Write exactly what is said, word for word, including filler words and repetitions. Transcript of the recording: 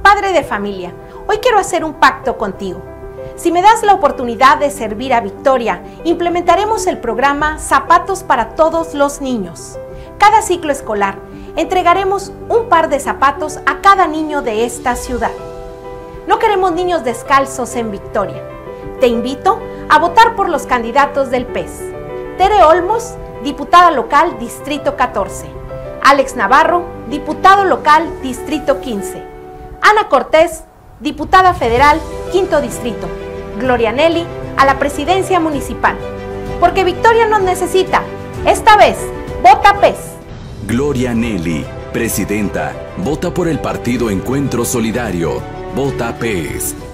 padre de familia, hoy quiero hacer un pacto contigo. Si me das la oportunidad de servir a Victoria, implementaremos el programa Zapatos para Todos los Niños. Cada ciclo escolar, entregaremos un par de zapatos a cada niño de esta ciudad. No queremos niños descalzos en Victoria. Te invito a votar por los candidatos del P E S. Tere Olmos, diputada local, Distrito catorce. Alex Navarro, diputado local, Distrito quince. Ana Cortés, diputada federal, Quinto Distrito. Gloria Nelly, a la presidencia municipal. Porque Victoria nos necesita. Esta vez, vota P E S. Gloria Nelly, presidenta. Vota por el Partido Encuentro Solidario. Vota P E S.